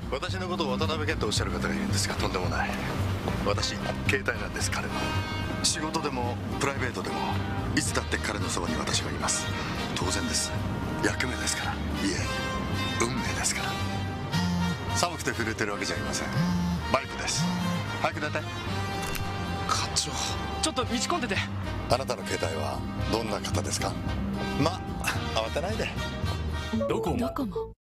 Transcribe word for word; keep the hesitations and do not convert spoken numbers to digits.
私のことを渡辺謙とおっしゃる方がいるんですが、とんでもない。私携帯なんです。彼の仕事でもプライベートでもいつだって彼のそばに私はいます。当然です。役目ですから。いえ運命ですから。寒くて震えてるわけじゃありません。バイクです。早く出て。課長、 ちょっと道込んでて。 あなたの携帯はどんな方ですか？ま、慌てないで。 ドコモ。